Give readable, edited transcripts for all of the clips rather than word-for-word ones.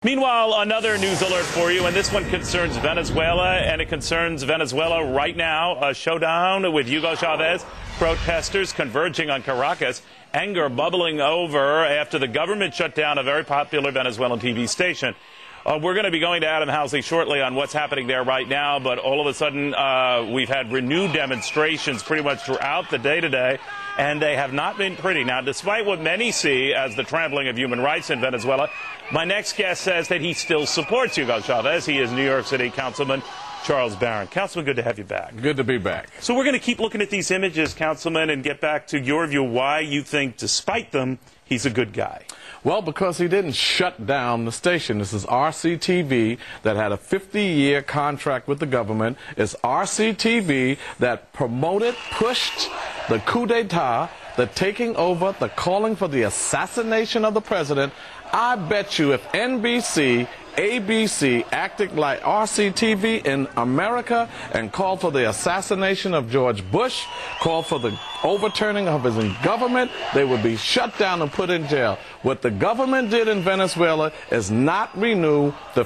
Meanwhile, another news alert for you, and this one concerns Venezuela, and it concerns Venezuela right now. A showdown with Hugo Chavez, protesters converging on Caracas, anger bubbling over after the government shut down a very popular Venezuelan TV station. We're going to be going to Adam Housley shortly on what's happening there right now, but all of a sudden we've had renewed demonstrations pretty much throughout the day today, and they have not been pretty. Now, despite what many see as the trampling of human rights in Venezuela, my next guest says that he still supports Hugo Chavez. He is New York City Councilman Charles Barron. Councilman, good to have you back. Good to be back. So we're going to keep looking at these images, Councilman, and get back to your view why you think, despite them, he's a good guy. Well, because he didn't shut down the station. This is RCTV that had a 50-year contract with the government. It's RCTV that promoted, pushed the coup d'etat, the taking over, the calling for the assassination of the president. I bet you if NBC, ABC acted like RCTV in America and called for the assassination of George Bush, called for the overturning of his government, they would be shut down and put in jail. What the government did in Venezuela is not renew the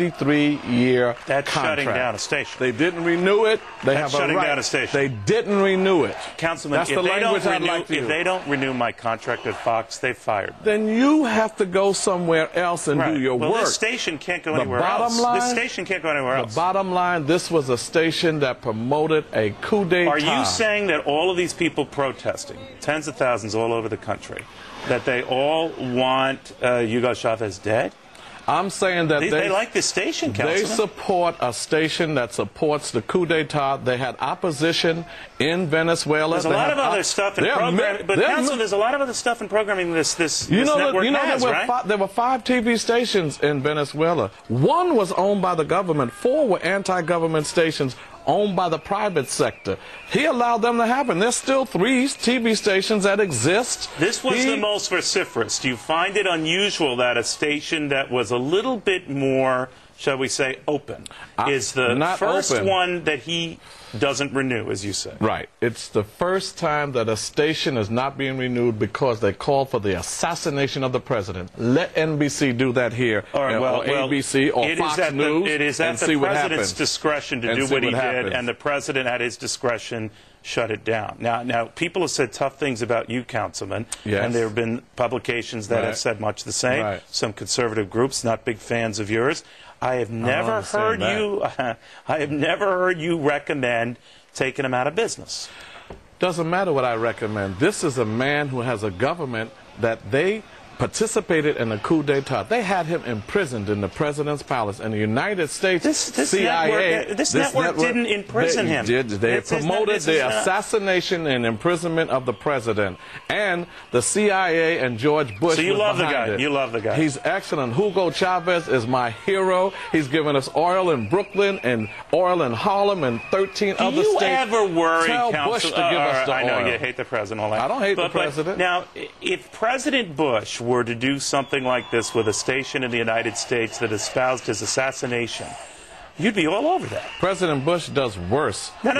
53-year That's contract. shutting down a station. They didn't renew it. They That's have a shutting right. down a station. They didn't renew it. Councilman, That's if, the they language don't I'd renew, like to if use. they don't renew my contract at Fox, they fired me. Then you have to go somewhere else and do your well, work. This station can't go The anywhere bottom else. line- This station can't go anywhere else. The bottom line, this was a station that promoted a coup d'etat. Are you saying that all of these people protesting, tens of thousands all over the country, that they all want Hugo Chavez dead? I'm saying that They like this station, Councilman. They support a station that supports the coup d'etat. They had opposition in Venezuela. There's a lot of other stuff in programming, but Councilman, there's a lot of other stuff in programming this network has, right? There were 5 TV stations in Venezuela. 1 was owned by the government. 4 were anti-government stations owned by the private sector. He allowed them to happen. There's still 3 TV stations that exist. This was the most vociferous. Do you find it unusual that a station that was a little bit more, shall we say, open, is the first one that he doesn't renew, as you say? Right. It's the first time that a station is not being renewed because they called for the assassination of the president. Let NBC do that here, or ABC, or Fox News, it is at the president's discretion to do what he did, and the president, at his discretion, shut it down. Now, people have said tough things about you, Councilman, and there have been publications that have said much the same. Some conservative groups, not big fans of yours. I have never heard you. I have never heard you recommend taking him out of business. Doesn't matter what I recommend. This is a man who has a government that they participated in a coup d'etat. They had him imprisoned in the president's palace in the United States. This CIA. This network didn't imprison him. They promoted the assassination and imprisonment of the president. And the CIA and George Bush. So you love the guy. It. You love the guy. He's excellent. Hugo Chavez is my hero. He's given us oil in Brooklyn and oil in Harlem and 13 other states. Do you ever worry, Tell Council, Bush to give us the I know oil. you hate the president. All that. I don't hate the president. Now, if President Bush were to do something like this with a station in the United States that espoused his assassination, you'd be all over that. President Bush does worse. No,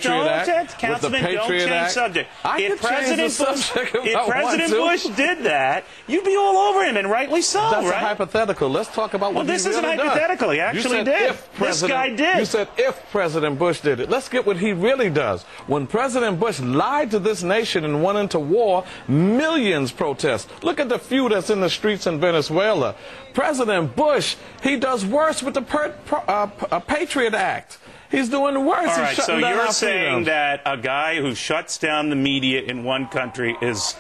Councilman, don't change subject. If President Bush did that, you'd be all over him, and rightly so, That's right? a hypothetical. Let's talk about what he really does. This isn't hypothetical. He actually did. This guy did. You said if President Bush did it. Let's get what he really does. When President Bush lied to this nation and went into war, millions protest. Look at the few that's in the streets in Venezuela. President Bush, he does worse with the Patriot Act. He's doing worse. All right, so you're saying that a guy who shuts down the media in one country is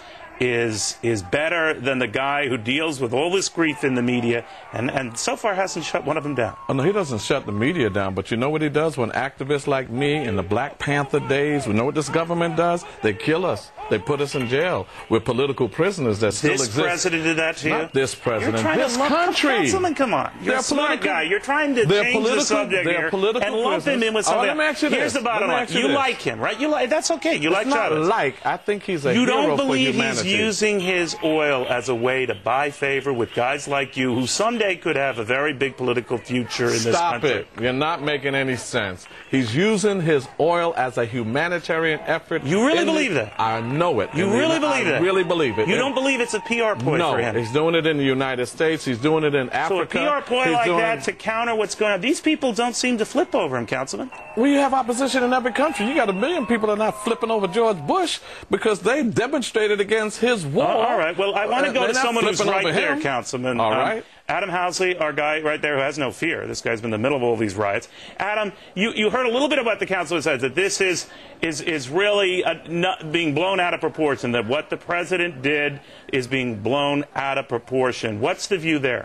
better than the guy who deals with all this grief in the media and so far hasn't shut one of them down? Oh, no, he doesn't shut the media down, but you know what he does when activists like me in the Black Panther days, you know what this government does? They kill us. They put us in jail. We're political prisoners that still exist. This president did that to you? Not this president. You're trying this to country. Councilman, come on. You're a smart guy. You're trying to change the subject here and lump him in with something else. Here's the bottom line. You like him, right? That's okay. You like Chavez. I think he's a hero for humanity. You don't believe he's using his oil as a way to buy favor with guys like you who someday could have a very big political future in this country? Stop it. You're not making any sense. He's using his oil as a humanitarian effort. You really believe that? I know. know it. You really believe it? I really believe it. You don't believe it's a PR ploy no, for him? he's doing it in the United States. He's doing it in Africa. So a PR ploy like that to counter what's going on. These people don't seem to flip over him, Councilman. Well, you have opposition in every country. You got a million people that are not flipping over George Bush because they demonstrated against his war. All right. Well, I want to go to someone who's right there, Councilman. All right. Adam Housley, our guy right there who has no fear. This guy's been in the middle of all these riots. Adam, you heard a little bit about the councilman says that this is really not being blown out of proportion, that what the president did is being blown out of proportion. What's the view there?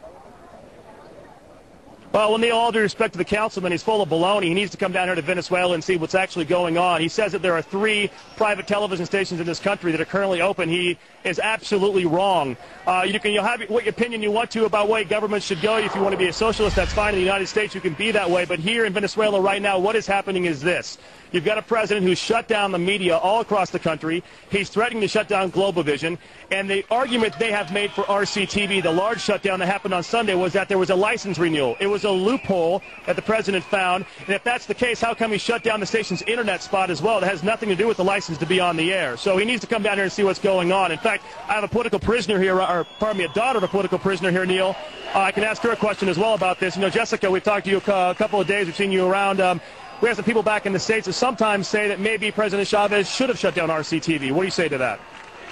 Well, Neil, all due respect to the councilman, he's full of baloney. He needs to come down here to Venezuela and see what's actually going on. He says that there are 3 private television stations in this country that are currently open. He is absolutely wrong. You'll have what opinion you want to about way government should go. If you want to be a socialist, that's fine. In the United States, you can be that way. But here in Venezuela right now, what is happening is this. You've got a president who's shut down the media all across the country. He's threatening to shut down Globovision. And the argument they have made for RCTV, the large shutdown that happened on Sunday, was that there was a license renewal. It was a loophole that the president found. And if that's the case, how come he shut down the station's internet spot as well? It has nothing to do with the license to be on the air. So he needs to come down here and see what's going on. In fact, I have a political prisoner here, or pardon me, a daughter of a political prisoner here, Neil. I can ask her a question as well about this. You know, Jessica, we've talked to you a couple of days. We've seen you around. We have some people back in the States that sometimes say that maybe President Chavez should have shut down RCTV. What do you say to that?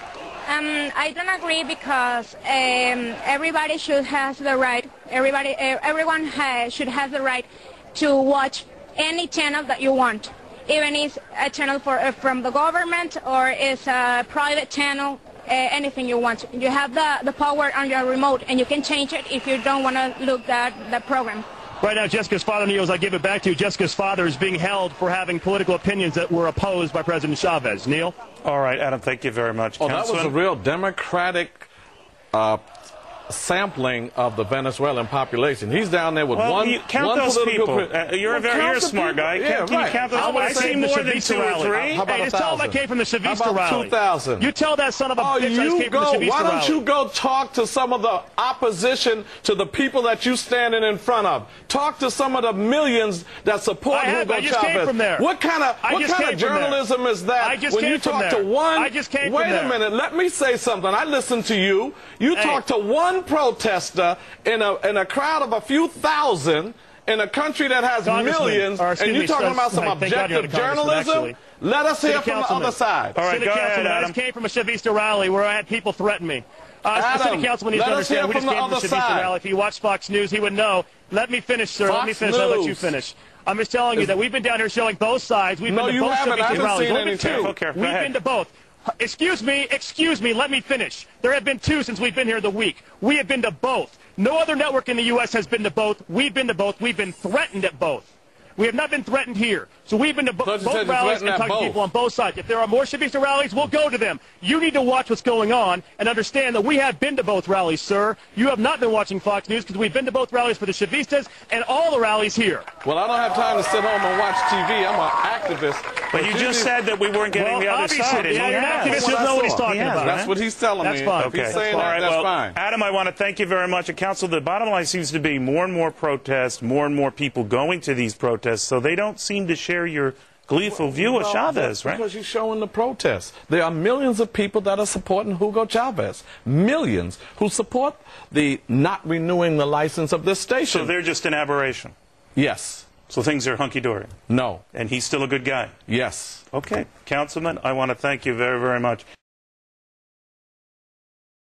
I don't agree because everybody should have the right. Everyone should have the right to watch any channel that you want, even if it's a channel from the government or it's a private channel. Anything you want. You have the power on your remote, and you can change it if you don't want to look at the program. Right now, Jessica's father, Neil, as I give it back to you, Jessica's father is being held for having political opinions that were opposed by President Chavez. Neil? All right, Adam, thank you very much. Oh, that was a real democratic sampling of the Venezuelan population. He's down there with one those political people. You're a smart guy. Yeah, can you count those? I see more than 2 or 3. How about hey, just tell him I came from the Chavista rally. How about 2,000? You tell that son of a bitch I came from the Chavista rally. Why don't you go talk to some of the opposition to the people that you standing in front of? Talk to some of the millions that support Hugo Chavez. I just came from there. What kind of journalism is that when you talk to one? Wait a minute. Let me say something. I listened to you. You talk to one protester in a crowd of a few thousand in a country that has millions, and you're talking about some objective journalism? Let us hear from the other side. All right, go ahead, Adam. I just came from a Chavista rally where I had people threaten me. Adam, the city councilman needs to understand we just came from the Chavista rally. If he watched Fox News, he would know. Let me finish, sir. Let me finish. I'll let you finish. I'm just telling you that we've been down here showing both sides. We've been to both Chavista rallies. We've been to both. Excuse me, let me finish. There have been 2 since we've been here the week. We have been to both. No other network in the U.S. has been to both. We've been to both. We've been threatened at both. We have not been threatened here. So we've been to both rallies and talked to people on both sides. If there are more Chavista rallies, we'll go to them. You need to watch what's going on and understand that we have been to both rallies, sir. You have not been watching Fox News because we've been to both rallies for the Chavistas and all the rallies here. Well, I don't have time to sit home and watch TV. I'm an activist. But you just said that we weren't getting the other side. Yeah, you're an activist. You know what he's talking about. That's what he's telling me. That's fine. If he's saying that, that's fine. Adam, I want to thank you very much. Council, the bottom line seems to be more and more protests, more and more people going to these protests, so they don't seem to share your gleeful view of Chavez, right? Because you're showing the protests. There are millions of people that are supporting Hugo Chavez. Millions who support the not renewing the license of this station. So they're just an aberration? Yes. So things are hunky-dory? No. And he's still a good guy? Yes. Okay. Councilman, I want to thank you very, very much.